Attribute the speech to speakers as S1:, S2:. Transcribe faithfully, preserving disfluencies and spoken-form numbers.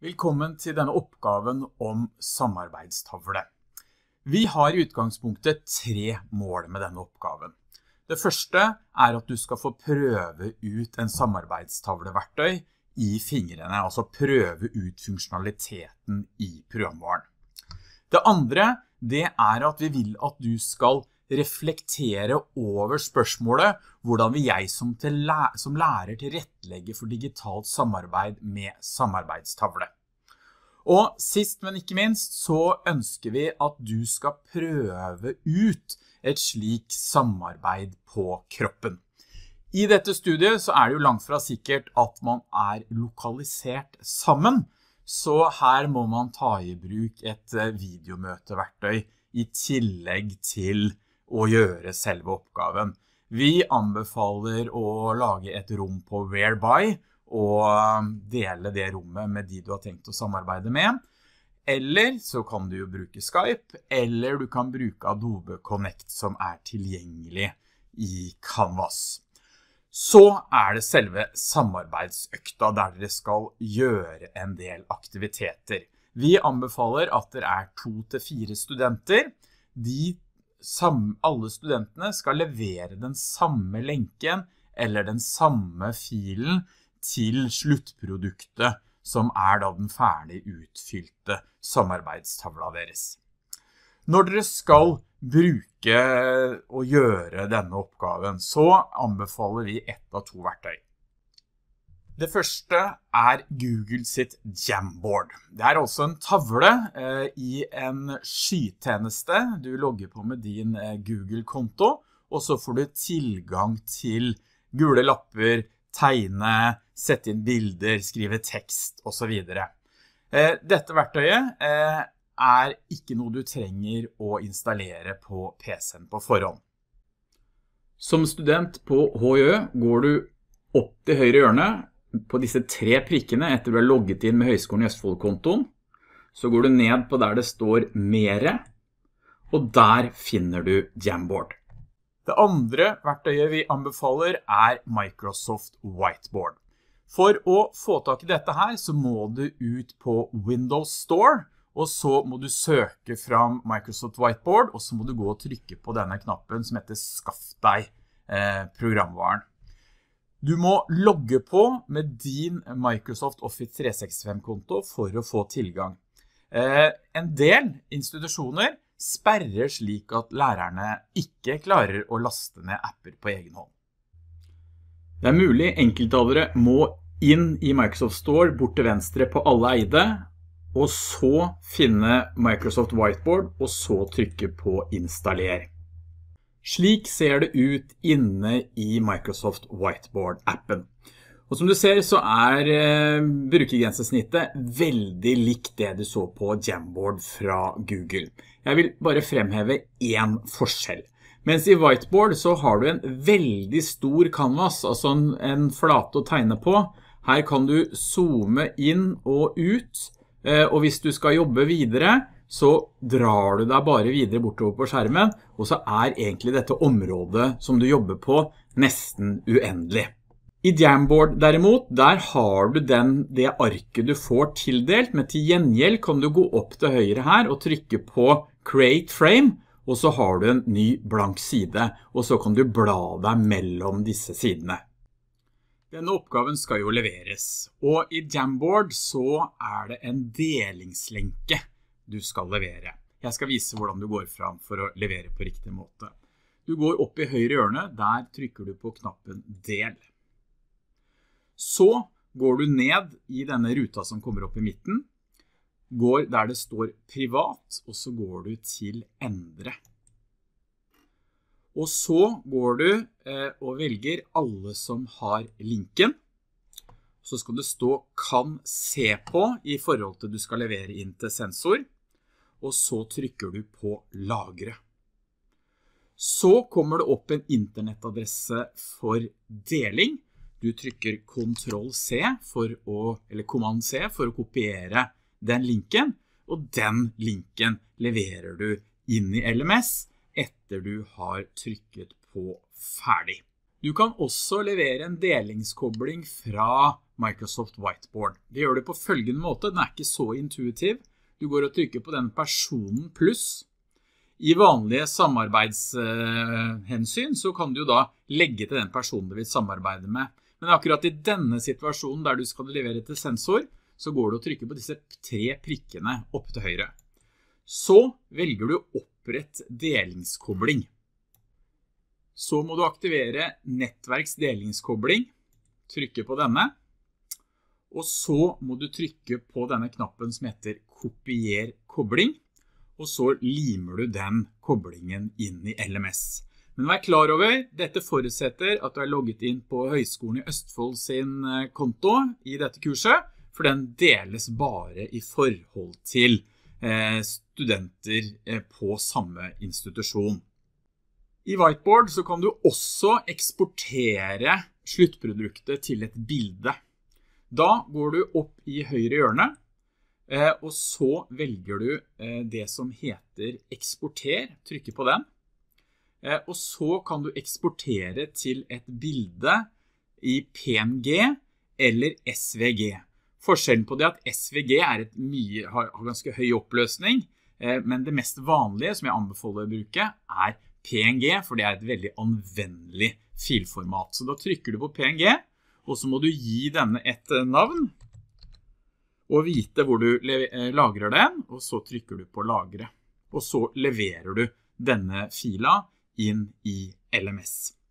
S1: Velkommen til denne oppgaven om samarbeidstavle. Vi har i utgangspunktet tre mål med denne oppgaven. Det første er at du skal få prøve ut en samarbeidstavleverktøy i fingrene, altså prøve ut funksjonaliteten i programvaren. Det andre, det er at vi vil at du skal reflektere over spørsmålet hvordan vil jeg som, til læ- som lærer tilrettelegge for digitalt samarbeid med samarbeidstavle. Og sist, men ikke minst, så ønsker vi at du skal prøve ut et slik samarbeid på kroppen. I dette studiet så er det jo langt fra sikkert at man er lokalisert sammen, så her må man ta i bruk et videomøteverktøy i tillegg til å gjøre selve oppgaven. Vi anbefaler å lage et rom på Whereby og dele det rommet med de du har tenkt å samarbeide med. Eller så kan du jo bruke Skype, eller du kan bruke Adobe Connect som er tilgjengelig i Canvas. Så er det selve samarbeidsøkta der dere skal gjøre en del aktiviteter. Vi anbefaler at det er to til fire studenter. De Sam, alle studentene skal levere den samme lenken eller den samme filen til sluttproduktet, som er da den ferdig utfylte samarbeidstavla deres. Når dere skal bruke og gjøre denne oppgaven, så anbefaler vi ett av to verktøy. Det første er Google sitt Jamboard. Det er også en tavle eh, i en skytjeneste. Du logger på med din eh, Google-konto, og så får du tilgang til gule lapper, tegne, sette inn bilder, skrive tekst og så videre. Eh, dette verktøyet eh, er ikke noe du trenger å installere på P C-en på forhånd. Som student på H J Ø går du opp til høyre hjørne på disse tre prikkene etter du har logget inn med Høgskolen i Østfold-kontoen. Så går du ned på der det står Mere, og der finner du Jamboard. Det andre verktøyet vi anbefaler er Microsoft Whiteboard. For å få tak i dette her så må du ut på Windows Store, og så må du søke fram Microsoft Whiteboard, og så må du gå og trykke på denne knappen som heter Skaff deg eh, programvaren. Du må logge på med din Microsoft Office tre sekstifem-konto for å få tilgang. Eh, en del institusjoner sperrer slik at lærerne ikke klarer å laste ned apper på egen hånd. Det er mulig enkelte av dere må inn i Microsoft Store bort til venstre på alle eide, og så finne Microsoft Whiteboard, og så trykke på installer. Slik ser det ut inne i Microsoft Whiteboard-appen. Og som du ser så er eh, brukergrensesnittet veldig likt det du så på Jamboard fra Google. Jeg vil bare fremheve en forskjell. Mens i Whiteboard så har du en veldig stor canvas, altså en, en flate å tegne på. Her kan du zoome inn og ut, eh, og hvis du skal jobbe videre, så drar du deg bare videre bortover på skjermen, og så er egentlig dette området som du jobber på nesten uendelig. I Jamboard derimot, der har du den, det arket du får tildelt, men til gjengjeld kan du gå opp til høyre her og trykke på Create Frame, og så har du en ny blank side, og så kan du bla deg mellom disse sidene. Denne oppgaven skal jo leveres, og i Jamboard så er det en delingslenke du skal levere. Jeg skal vise hvordan du går fram for å levere på riktig måte. Du går opp i høyre hjørne, der trykker du på knappen Del. Så går du ned i denne ruta som kommer opp i midten, går der det står Privat, og så går du til Endre. Og så går du eh, og velger alle som har linken. Så skal det stå Kan se på i forhold til du skal levere inn til sensor, og så trykker du på Lagre. Så kommer det opp en internettadresse for deling. Du trykker Ctrl C for å, eller Command C for å kopiere den linken, og den linken leverer du inn i L M S etter du har trykket på Ferdig. Du kan også levere en delingskobling fra Microsoft Whiteboard. Det gjør du på følgende måte, den er ikke så intuitiv. Du går og trykker på den personen pluss. I vanlige samarbeidshensyn så kan du da legge til den personen du vil samarbeide med. Men akkurat i denne situasjonen der du skal levere til sensor, så går du og trykker på disse tre prikkene opp til høyre. Så velger du opprett delingskobling. Så må du aktivere nettverksdelingskobling, trykke på denne, og så må du trykke på denne knappen som heter kopier kobling, og så limer du den koblingen inn i L M S. Men vær klar over, dette forutsetter at du er logget inn på Høgskolen i Østfold sin konto i dette kurset, for den deles bare i forhold til studenter på samme institusjon. I Whiteboard så kan du også eksportere sluttproduktet til et bilde. Da går du opp i høyre hjørne, og så velger du det som heter eksporter, trykker på den. Og så kan du eksportere til et bilde i P N G eller S V G. Forskjellen på det er at S V G er et mye, har, har ganske høy oppløsning, men det mest vanlige som jeg anbefaler å bruke er P N G, for det er et veldig anvendelig filformat. Så da trykker du på P N G, og så må du gi denne et navn, og vite hvor du lagrer den, og så trykker du på lagre. Og så leverer du denne fila inn i L M S.